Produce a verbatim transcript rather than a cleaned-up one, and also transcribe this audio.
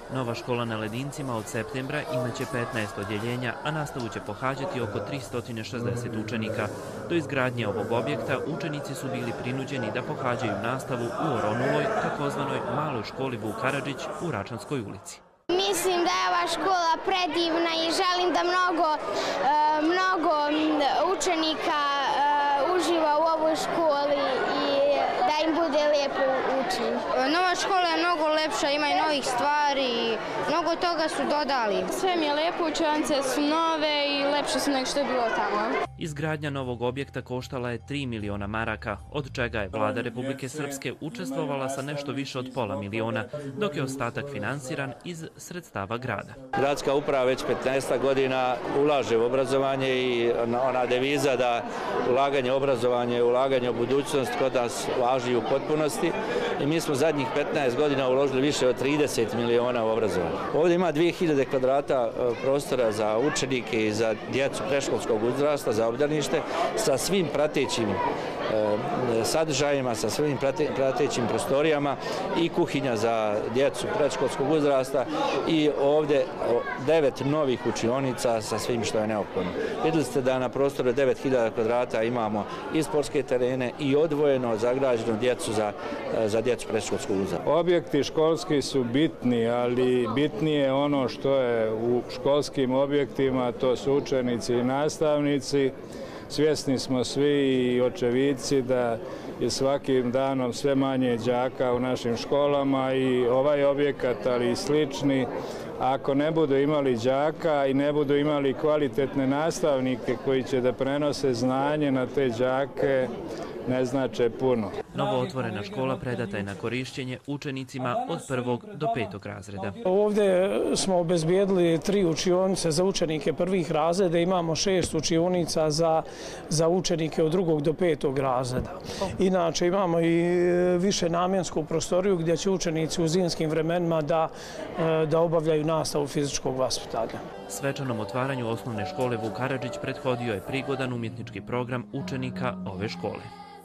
Nova škola na Ledincima od septembra imaće petnaest odjeljenja, a nastavu će pohađati oko tristo šezdeset učenika. Do izgradnje ovog objekta učenici su bili prinuđeni da pohađaju nastavu u Oronuloj, takozvanoj maloj školi Vuk Karadžić u Račanskoj ulici. Mislim da je ova škola predivna i želim da mnogo, mnogo učenika uživa u ovoj školi i da im bude lijepo učiti. Nova škola je mnogo lepša, ima i novih stvari, mnogo toga su dodali. Sve mi je lijepo, učionice su nove i lepše su nego što je bilo tamo. Izgradnja novog objekta koštala je tri miliona maraka, od čega je vlada Republike Srpske učestvovala sa nešto više od pola miliona, dok je ostatak finansiran iz sredstava grada. Gradska uprava već petnaest godina ulaže u obrazovanje i ona deviza da ulaganje u obrazovanje, ulaganje u budućnost kod nas važi u potpunosti i mi smo zadnjih petnaest godina uložili više od trideset miliona u obrazovanje. Ovdje ima dvije hiljade kvadrata prostora za učenike i za djecu predškolskog uzrasta, za obdanište, sa svim pratećim sadržajima, sa svim pratećim prostorijama i kuhinja za djecu predškolskog uzrasta i ovdje devet novih učionica sa svim što je neophodno. Vidjeli ste da na prostoru devet hiljada kvadrata imamo i sportske terene i odvojeno zagrađenu djecu za, za djecu predškolskog uzrasta. Objekti školski su bitni, ali bitnije je ono što je u školskim objektima, to su učenici i nastavnici. Svjesni smo svi i očevici da je svakim danom sve manje đaka u našim školama i ovaj objekat, ali i slični, ako ne budu imali đaka i ne budu imali kvalitetne nastavnike koji će da prenose znanje na te đake, ne znače puno. Novo otvorena škola predata je na korišćenje učenicima od prvog do petog razreda. Ovdje smo obezbijedili tri učionice za učenike prvih razreda, imamo šest učionica za, za učenike od drugog do petog razreda. Inače imamo i više namjensku prostoriju gdje će učenici u zimskim vremenima da, da obavljaju nastavu fizičkog vaspitanja. Svečanom otvaranju osnovne škole Vuk Karadžić prethodio je prigodan umjetnički program učenika ove škole.